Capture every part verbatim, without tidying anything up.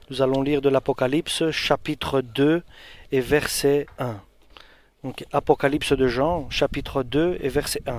Nous allons lire de l'Apocalypse, chapitre deux et verset un. Donc, Apocalypse de Jean, chapitre deux et verset un.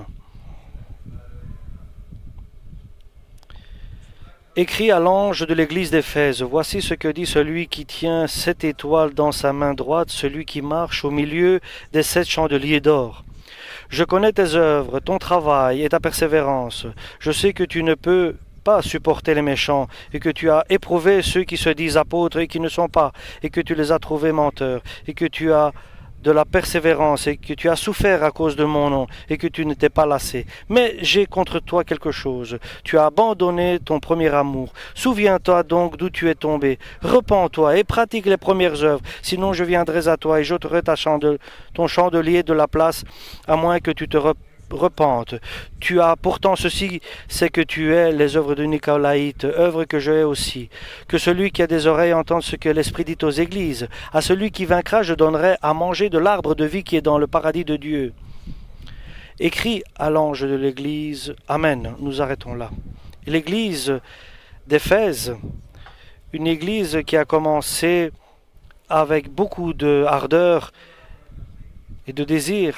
Écrit à l'ange de l'église d'Éphèse, voici ce que dit celui qui tient sept étoiles dans sa main droite, celui qui marche au milieu des sept chandeliers d'or. Je connais tes œuvres, ton travail et ta persévérance. Je sais que tu ne peux pas supporter les méchants, et que tu as éprouvé ceux qui se disent apôtres et qui ne sont pas, et que tu les as trouvés menteurs, et que tu as de la persévérance, et que tu as souffert à cause de mon nom, et que tu ne t'es pas lassé. Mais j'ai contre toi quelque chose. Tu as abandonné ton premier amour. Souviens-toi donc d'où tu es tombé. Repens-toi et pratique les premières œuvres. Sinon je viendrai à toi et j'ôterai ta chandel- ton chandelier de la place, à moins que tu te repentes. repente. Tu as pourtant ceci, c'est que tu es les œuvres de Nicolaïte, œuvres que je hais aussi. Que celui qui a des oreilles entende ce que l'Esprit dit aux églises. À celui qui vaincra, je donnerai à manger de l'arbre de vie qui est dans le paradis de Dieu. Écrit à l'ange de l'église. Amen. Nous arrêtons là. L'église d'Éphèse, une église qui a commencé avec beaucoup de ardeur et de désir.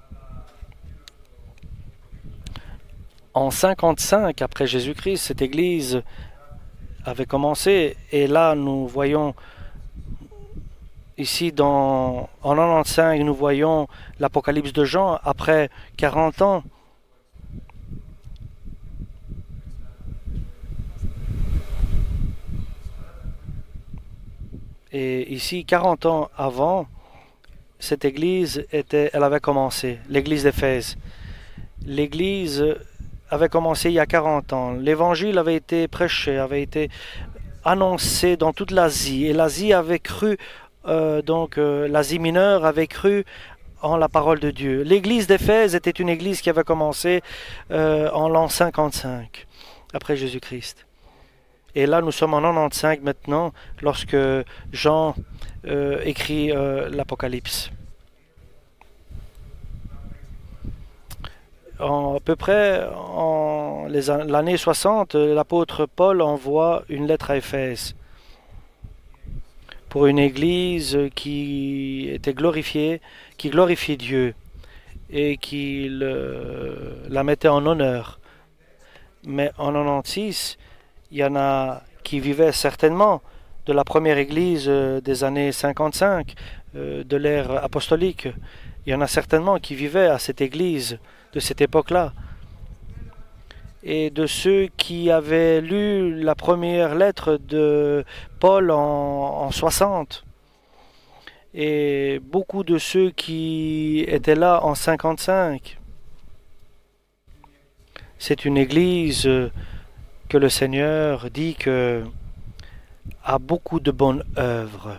En cinquante-cinq après Jésus-Christ, cette église avait commencé, et là nous voyons ici dans, en quatre-vingt-quinze, nous voyons l'Apocalypse de Jean après quarante ans. Et ici, quarante ans avant, cette église était, elle avait commencé, l'église d'Éphèse. L'église avait commencé il y a quarante ans. L'évangile avait été prêché, avait été annoncé dans toute l'Asie. Et l'Asie avait cru, euh, donc euh, l'Asie mineure avait cru en la parole de Dieu. L'église d'Éphèse était une église qui avait commencé euh, en l'an cinquante-cinq, après Jésus-Christ. Et là, nous sommes en quatre-vingt-quinze maintenant, lorsque Jean euh, écrit euh, l'Apocalypse. En, à peu près en l'année soixante, l'apôtre Paul envoie une lettre à Éphèse pour une église qui était glorifiée, qui glorifiait Dieu et qui le, la mettait en honneur. Mais en quatre-vingt-seize, il y en a qui vivaient certainement de la première église des années cinquante-cinq, de l'ère apostolique. Il y en a certainement qui vivaient à cette église de cette époque-là, et de ceux qui avaient lu la première lettre de Paul en, en soixante, et beaucoup de ceux qui étaient là en cinquante-cinq. C'est une église que le Seigneur dit que a beaucoup de bonnes œuvres.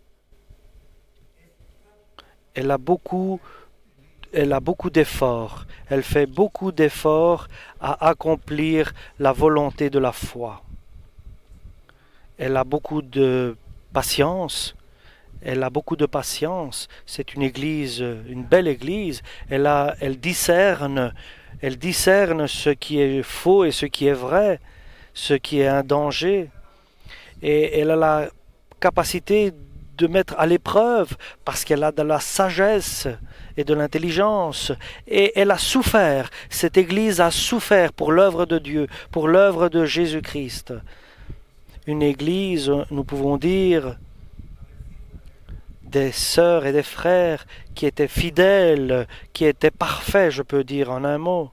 Elle a beaucoup Elle a beaucoup d'efforts. Elle fait beaucoup d'efforts à accomplir la volonté de la foi. Elle a beaucoup de patience. Elle a beaucoup de patience. C'est une église, une belle église. Elle a, elle discerne, elle discerne ce qui est faux et ce qui est vrai, ce qui est un danger. Et elle a la capacité de mettre à l'épreuve parce qu'elle a de la sagesse et de l'intelligence, et elle a souffert, cette église a souffert pour l'œuvre de Dieu, pour l'œuvre de Jésus-Christ. Une église, nous pouvons dire, des sœurs et des frères qui étaient fidèles, qui étaient parfaits, je peux dire en un mot.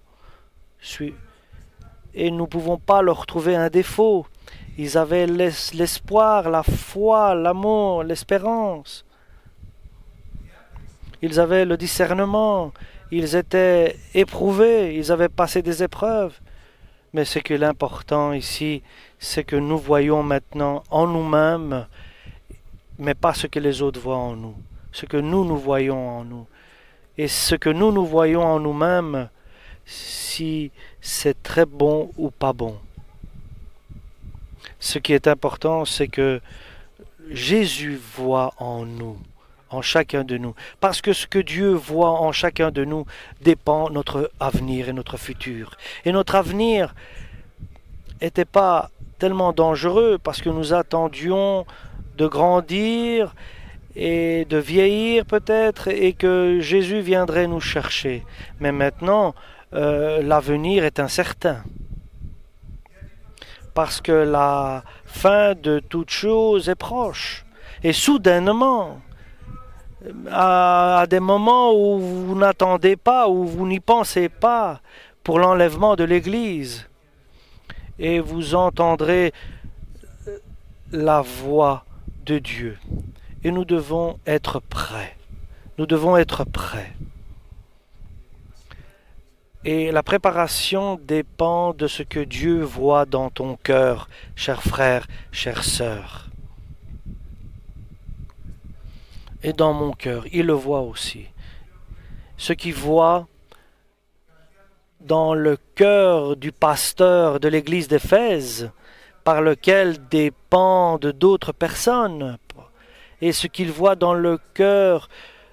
Et nous ne pouvons pas leur trouver un défaut. Ils avaient l'espoir, la foi, l'amour, l'espérance. Ils avaient le discernement, ils étaient éprouvés, ils avaient passé des épreuves. Mais ce qui est l'important ici, c'est que nous voyons maintenant en nous-mêmes, mais pas ce que les autres voient en nous, ce que nous, nous voyons en nous. Et ce que nous, nous voyons en nous-mêmes, si c'est très bon ou pas bon. Ce qui est important, c'est que Jésus voit en nous, en chacun de nous. Parce que ce que Dieu voit en chacun de nous dépend de notre avenir et notre futur. Et notre avenir n'était pas tellement dangereux parce que nous attendions de grandir et de vieillir peut-être, et que Jésus viendrait nous chercher. Mais maintenant, euh, l'avenir est incertain. Parce que la fin de toute chose est proche. Et soudainement, à, à des moments où vous n'attendez pas, où vous n'y pensez pas, pour l'enlèvement de l'Église, et vous entendrez la voix de Dieu. Et nous devons être prêts. Nous devons être prêts. Et la préparation dépend de ce que Dieu voit dans ton cœur, chers frères, chères sœurs. Et dans mon cœur, il le voit aussi. Ce qu'il voit dans le cœur du pasteur de l'église d'Éphèse, par lequel dépendent d'autres personnes, et ce qu'il voit dans le cœur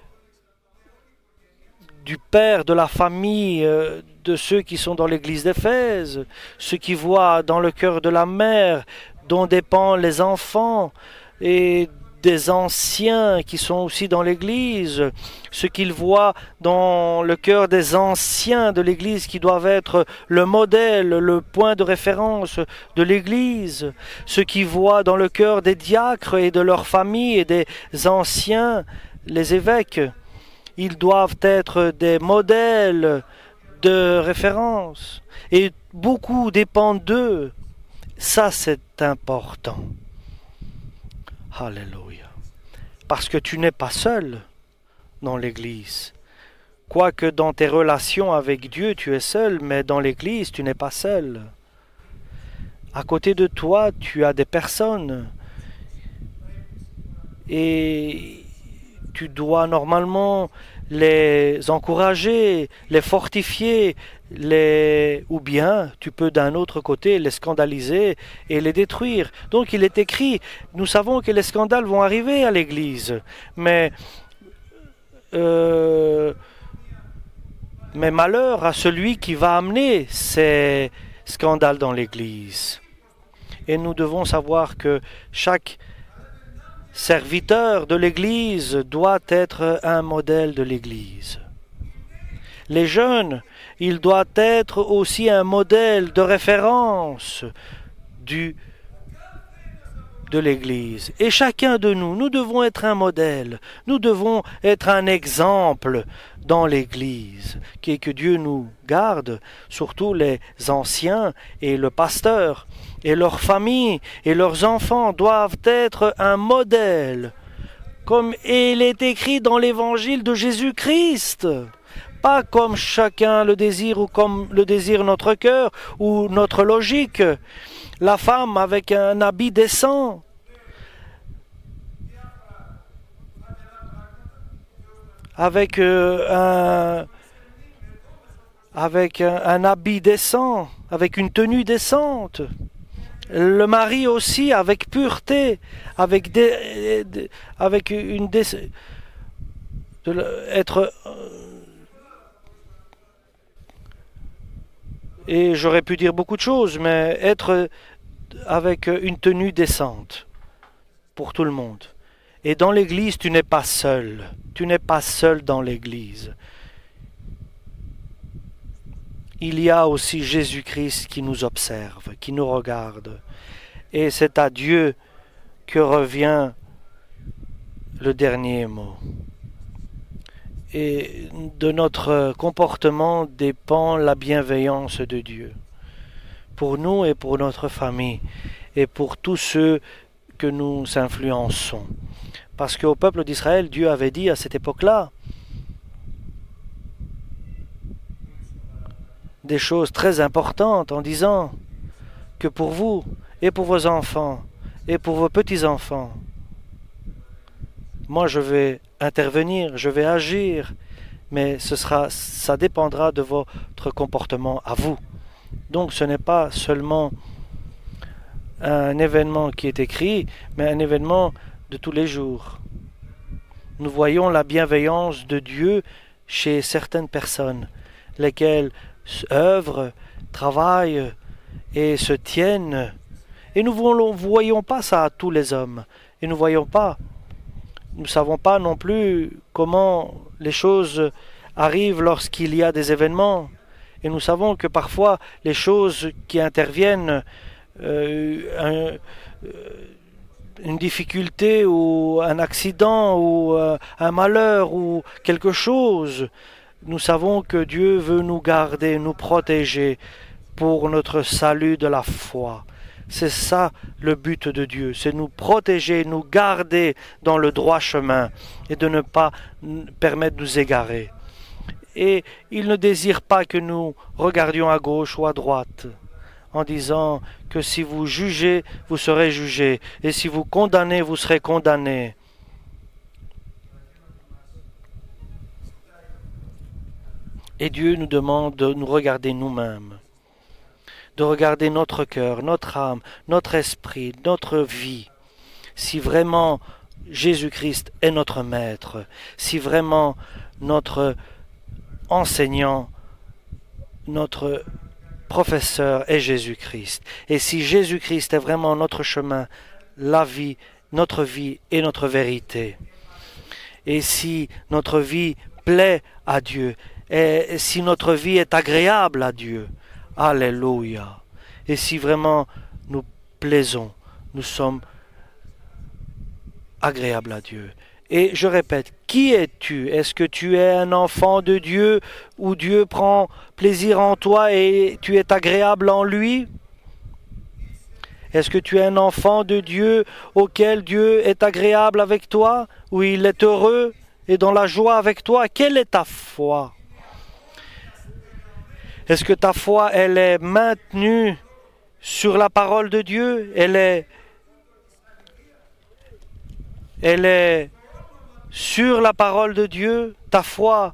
du père de la famille, de ceux qui sont dans l'église d'Éphèse, ce qu'il voit dans le cœur de la mère, dont dépendent les enfants, et des anciens qui sont aussi dans l'Église, ce qu'il voit dans le cœur des anciens de l'Église qui doivent être le modèle, le point de référence de l'Église, ce qu'il voit dans le cœur des diacres et de leurs familles et des anciens, les évêques. Ils doivent être des modèles de référence et beaucoup dépendent d'eux. Ça, c'est important. Alléluia. Parce que tu n'es pas seul dans l'Église. Quoique dans tes relations avec Dieu, tu es seul, mais dans l'Église, tu n'es pas seul. À côté de toi, tu as des personnes. Et tu dois normalement les encourager, les fortifier, les... ou bien tu peux d'un autre côté les scandaliser et les détruire. Donc il est écrit, nous savons que les scandales vont arriver à l'Église, mais, euh, mais malheur à celui qui va amener ces scandales dans l'Église. Et nous devons savoir que chaque serviteur de l'Église doit être un modèle de l'Église. Les jeunes, ils doivent être aussi un modèle de référence du, de l'Église. Et chacun de nous, nous devons être un modèle, nous devons être un exemple dans l'Église. Et que Dieu nous garde, surtout les anciens et le pasteur, et leurs familles et leurs enfants doivent être un modèle, comme il est écrit dans l'évangile de Jésus-Christ. Pas comme chacun le désire ou comme le désire notre cœur ou notre logique. La femme avec un habit décent. Avec euh, un... avec un, un habit décent, avec une tenue décente. Le mari aussi avec pureté, avec des, des avec une des, de être et j'aurais pu dire beaucoup de choses, mais être avec une tenue décente pour tout le monde. Et dans l'Église, tu n'es pas seul. Tu n'es pas seul dans l'Église. Il y a aussi Jésus-Christ qui nous observe, qui nous regarde. Et c'est à Dieu que revient le dernier mot. Et de notre comportement dépend la bienveillance de Dieu. Pour nous et pour notre famille, et pour tous ceux que nous influençons. Parce qu'au peuple d'Israël, Dieu avait dit à cette époque-là, des choses très importantes en disant que pour vous et pour vos enfants et pour vos petits-enfants, moi je vais intervenir, je vais agir, mais ce sera, ça dépendra de votre comportement à vous. Donc ce n'est pas seulement un événement qui est écrit, mais un événement de tous les jours. Nous voyons la bienveillance de Dieu chez certaines personnes, lesquelles œuvrent, travaillent et se tiennent. Et nous ne voyons pas ça à tous les hommes. et nous ne voyons pas. Nous ne savons pas non plus comment les choses arrivent lorsqu'il y a des événements. Et nous savons que parfois les choses qui interviennent, euh, un, euh, une difficulté ou un accident ou euh, un malheur ou quelque chose, nous savons que Dieu veut nous garder, nous protéger pour notre salut de la foi. C'est ça le but de Dieu, c'est nous protéger, nous garder dans le droit chemin et de ne pas permettre de nous égarer. Et il ne désire pas que nous regardions à gauche ou à droite en disant que si vous jugez, vous serez jugés, et si vous condamnez, vous serez condamnés. Et Dieu nous demande de nous regarder nous-mêmes, de regarder notre cœur, notre âme, notre esprit, notre vie. Si vraiment Jésus-Christ est notre Maître, si vraiment notre enseignant, notre professeur est Jésus-Christ, et si Jésus-Christ est vraiment notre chemin, la vie, notre vie et notre vérité, et si notre vie plaît à Dieu, et si notre vie est agréable à Dieu, alléluia, et si vraiment nous plaisons, nous sommes agréables à Dieu. Et je répète, qui es-tu? Est-ce que tu es un enfant de Dieu où Dieu prend plaisir en toi et tu es agréable en lui? Est-ce que tu es un enfant de Dieu auquel Dieu est agréable avec toi, où il est heureux et dans la joie avec toi? Quelle est ta foi? Est-ce que ta foi, elle est maintenue sur la parole de Dieu? Elle est, elle est sur la parole de Dieu? Ta foi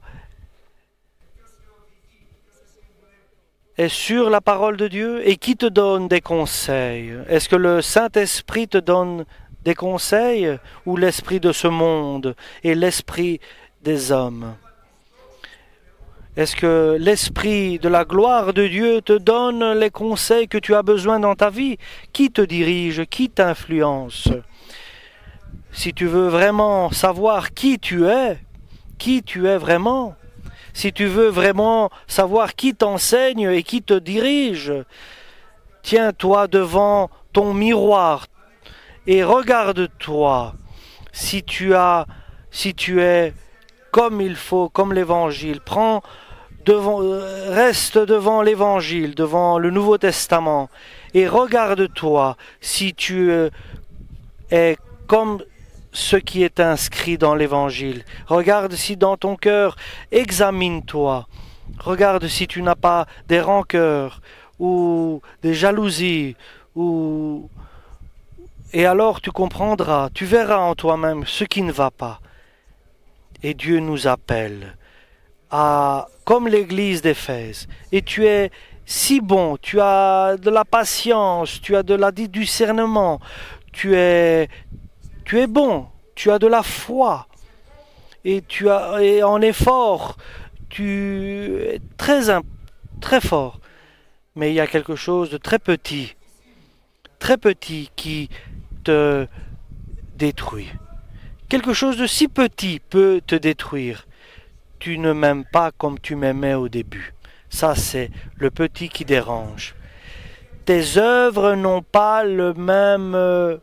est sur la parole de Dieu? Et qui te donne des conseils? Est-ce que le Saint-Esprit te donne des conseils, ou l'esprit de ce monde et l'esprit des hommes? Est-ce que l'Esprit de la gloire de Dieu te donne les conseils que tu as besoin dans ta vie? Qui te dirige? Qui t'influence? Si tu veux vraiment savoir qui tu es, qui tu es vraiment, si tu veux vraiment savoir qui t'enseigne et qui te dirige, tiens-toi devant ton miroir et regarde-toi si tu as, si tu es comme il faut, comme l'Évangile. Prends Devant, reste devant l'Évangile, devant le Nouveau Testament, et regarde-toi si tu es comme ce qui est inscrit dans l'Évangile. Regarde si dans ton cœur, examine-toi. Regarde si tu n'as pas des rancœurs ou des jalousies, ou... et alors tu comprendras, tu verras en toi-même ce qui ne va pas. Et Dieu nous appelle à, comme l'église d'Éphèse, et tu es si bon, tu as de la patience, tu as de la du discernement, tu es, tu es bon, tu as de la foi, et tu as, et en effort, tu es très, très fort, mais il y a quelque chose de très petit, très petit qui te détruit. Quelque chose de si petit peut te détruire. Tu ne m'aimes pas comme tu m'aimais au début. Ça, c'est le petit qui dérange. Tes œuvres n'ont pas le même, euh,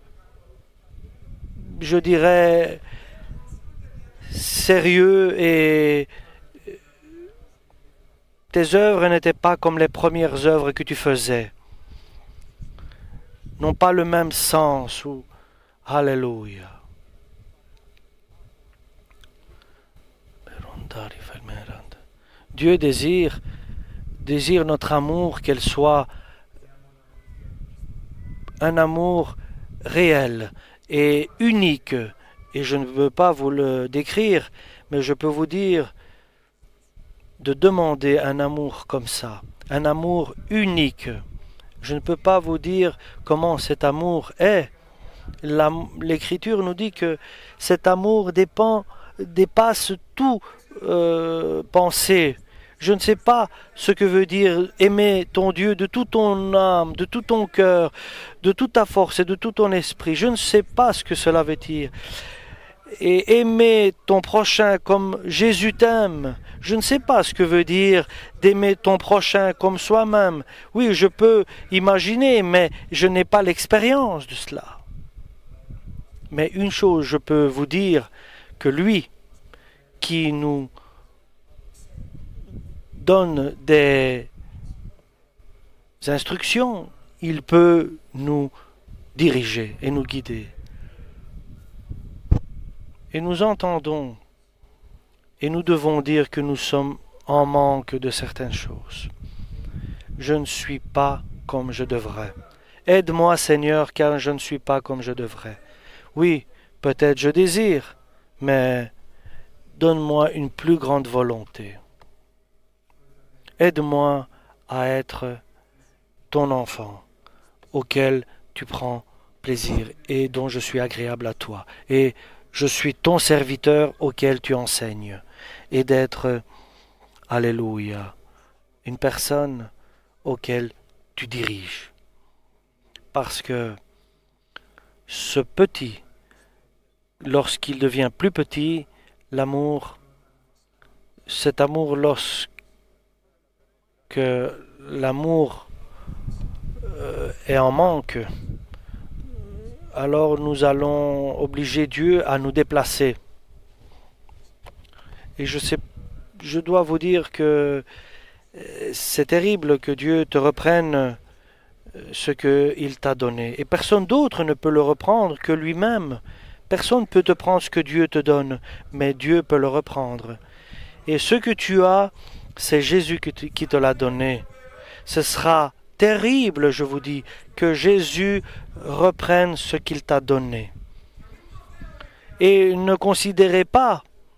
je dirais, sérieux, et tes œuvres n'étaient pas comme les premières œuvres que tu faisais. N'ont pas le même sens. Ou... Alléluia. Dieu désire, désire notre amour, qu'elle soit un amour réel et unique. Et je ne veux pas vous le décrire, mais je peux vous dire de demander un amour comme ça, un amour unique. Je ne peux pas vous dire comment cet amour est. L'Écriture nous dit que cet amour dépend, dépasse tout euh, pensée. Je ne sais pas ce que veut dire aimer ton Dieu de toute ton âme, de tout ton cœur, de toute ta force et de tout ton esprit. Je ne sais pas ce que cela veut dire. Et aimer ton prochain comme Jésus t'aime. Je ne sais pas ce que veut dire d'aimer ton prochain comme soi-même. Oui, je peux imaginer, mais je n'ai pas l'expérience de cela. Mais une chose, je peux vous dire que lui qui nous donne des instructions, il peut nous diriger et nous guider. Et nous entendons et nous devons dire que nous sommes en manque de certaines choses. Je ne suis pas comme je devrais. Aide-moi, Seigneur, car je ne suis pas comme je devrais. Oui, peut-être je désire, mais donne-moi une plus grande volonté. Aide-moi à être ton enfant, auquel tu prends plaisir et dont je suis agréable à toi. Et je suis ton serviteur auquel tu enseignes. Et d'être, alléluia, une personne auquel tu diriges. Parce que ce petit, lorsqu'il devient plus petit, l'amour, cet amour, lorsque l'amour euh, est en manque, alors nous allons obliger Dieu à nous déplacer. Et je sais, je dois vous dire que c'est terrible que Dieu te reprenne ce qu'il t'a donné. Et personne d'autre ne peut le reprendre que lui-même. Personne ne peut te prendre ce que Dieu te donne, mais Dieu peut le reprendre. Et ce que tu as, c'est Jésus qui te l'a donné. Ce sera terrible, je vous dis, que Jésus reprenne ce qu'il t'a donné. Et ne considérez pas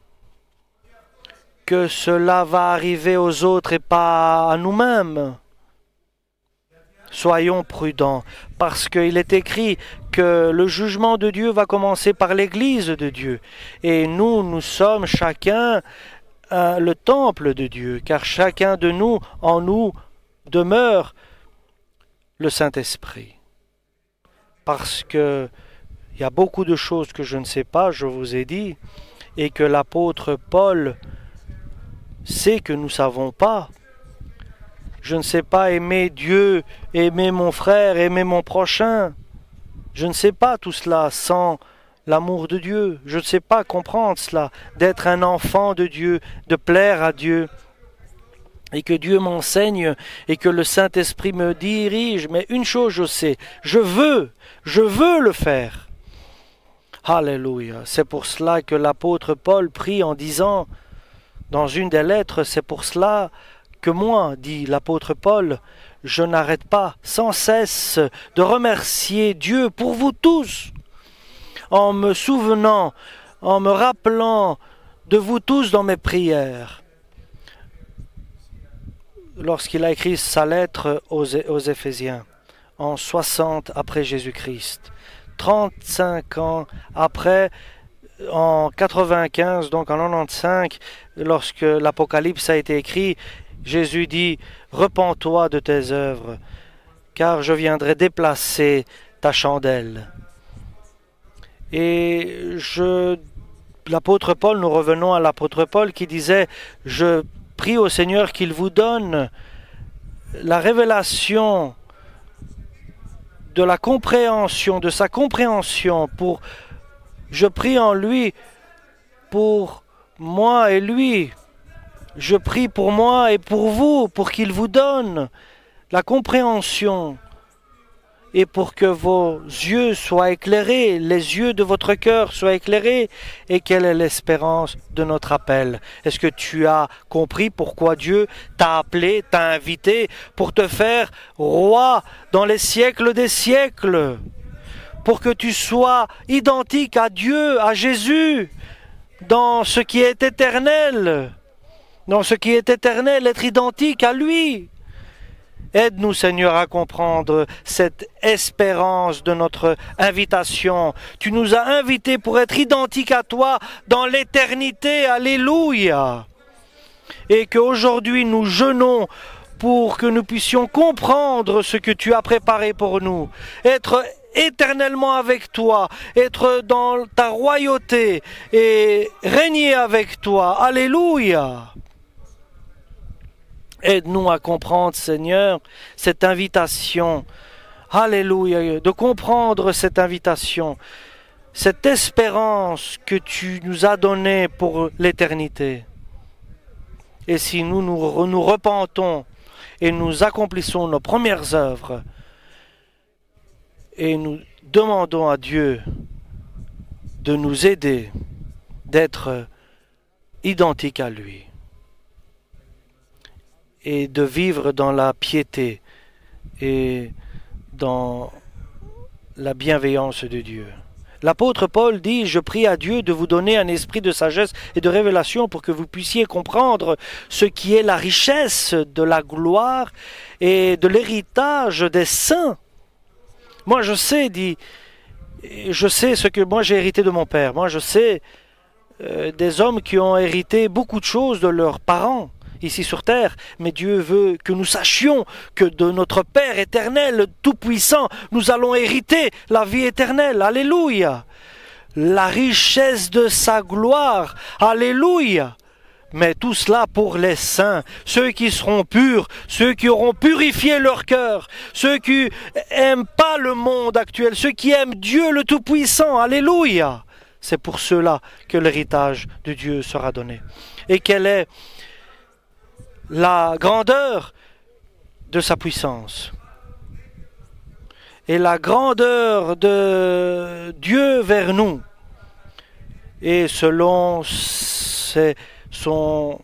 que cela va arriver aux autres et pas à nous-mêmes. Soyons prudents, parce qu'il est écrit que le jugement de Dieu va commencer par l'Église de Dieu. Et nous, nous sommes chacun euh, le temple de Dieu, car chacun de nous, en nous, demeure le Saint-Esprit. Parce que il y a beaucoup de choses que je ne sais pas, je vous ai dit, et que l'apôtre Paul sait que nous ne savons pas. Je ne sais pas aimer Dieu, aimer mon frère, aimer mon prochain. Je ne sais pas tout cela sans l'amour de Dieu. Je ne sais pas comprendre cela, d'être un enfant de Dieu, de plaire à Dieu. Et que Dieu m'enseigne et que le Saint-Esprit me dirige. Mais une chose je sais, je veux, je veux le faire. Alléluia. C'est pour cela que l'apôtre Paul prie en disant, dans une des lettres, c'est pour cela que moi, dit l'apôtre Paul, je n'arrête pas sans cesse de remercier Dieu pour vous tous, en me souvenant, en me rappelant de vous tous dans mes prières. Lorsqu'il a écrit sa lettre aux, aux Éphésiens, en soixante après Jésus-Christ, trente-cinq ans après, en quatre-vingt-quinze, donc en quatre-vingt-quinze, lorsque l'Apocalypse a été écrit, Jésus dit « Repens-toi de tes œuvres, car je viendrai déplacer ta chandelle. » Et je, l'apôtre Paul, nous revenons à l'apôtre Paul qui disait « Je prie au Seigneur qu'il vous donne la révélation de la compréhension, de sa compréhension. Pour, je prie en lui pour moi et lui. Je prie pour moi et pour vous, pour qu'il vous donne la compréhension et pour que vos yeux soient éclairés, les yeux de votre cœur soient éclairés. Et quelle est l'espérance de notre appel? Est-ce que tu as compris pourquoi Dieu t'a appelé, t'a invité pour te faire roi dans les siècles des siècles? Pour que tu sois identique à Dieu, à Jésus, dans ce qui est éternel. Dans ce qui est éternel, être identique à lui. Aide-nous, Seigneur, à comprendre cette espérance de notre invitation. Tu nous as invités pour être identiques à toi dans l'éternité. Alléluia. et qu'aujourd'hui nous jeûnons pour que nous puissions comprendre ce que tu as préparé pour nous, être éternellement avec toi, être dans ta royauté et régner avec toi. Alléluia! Aide-nous à comprendre, Seigneur, cette invitation. Alléluia! De comprendre cette invitation, cette espérance que tu nous as donnée pour l'éternité. Et si nous nous, nous repentons et nous accomplissons nos premières œuvres, et nous demandons à Dieu de nous aider, d'être identiques à lui, et de vivre dans la piété et dans la bienveillance de Dieu. L'apôtre Paul dit « Je prie à Dieu de vous donner un esprit de sagesse et de révélation pour que vous puissiez comprendre ce qui est la richesse de la gloire et de l'héritage des saints. » Moi je sais, dit, je sais ce que moi j'ai hérité de mon père. Moi je sais euh, des hommes qui ont hérité beaucoup de choses de leurs parents ici sur terre. Mais Dieu veut que nous sachions que de notre Père éternel, tout-puissant, nous allons hériter la vie éternelle. Alléluia! La richesse de sa gloire. Alléluia! Mais tout cela pour les saints, ceux qui seront purs, ceux qui auront purifié leur cœur, ceux qui n'aiment pas le monde actuel, ceux qui aiment Dieu le Tout-Puissant. Alléluia! C'est pour ceux-là que l'héritage de Dieu sera donné. Et quelle est la grandeur de sa puissance et la grandeur de Dieu vers nous, et selon ses, son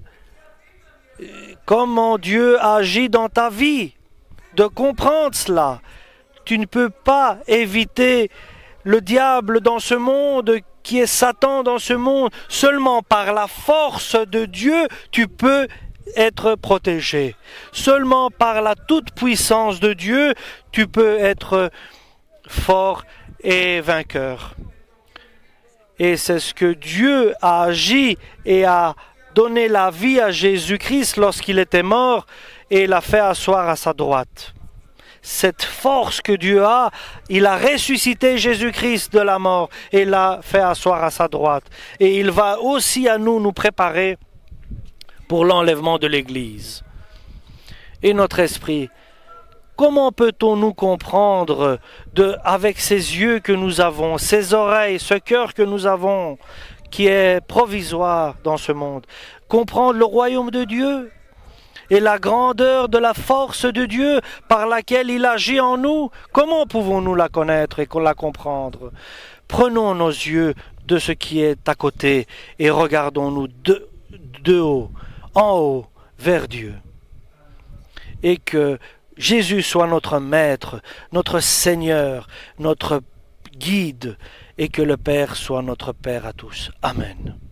comment Dieu agit dans ta vie, de comprendre cela. Tu ne peux pas éviter le diable dans ce monde, qui est Satan dans ce monde. Seulement par la force de Dieu tu peux être protégé. Seulement par la toute-puissance de Dieu, tu peux être fort et vainqueur. Et c'est ce que Dieu a agi et a donné la vie à Jésus-Christ lorsqu'il était mort et l'a fait asseoir à sa droite. Cette force que Dieu a, il a ressuscité Jésus-Christ de la mort et l'a fait asseoir à sa droite. Et il va aussi à nous nous préparer pour l'enlèvement de l'Église. Et notre esprit, comment peut-on nous comprendre de, avec ces yeux que nous avons, ces oreilles, ce cœur que nous avons, qui est provisoire dans ce monde, comprendre le royaume de Dieu et la grandeur de la force de Dieu par laquelle il agit en nous? Comment pouvons-nous la connaître et la comprendre? Prenons nos yeux de ce qui est à côté et regardons-nous de, de haut, en haut, vers Dieu. Et que Jésus soit notre Maître, notre Seigneur, notre guide, et que le Père soit notre Père à tous. Amen.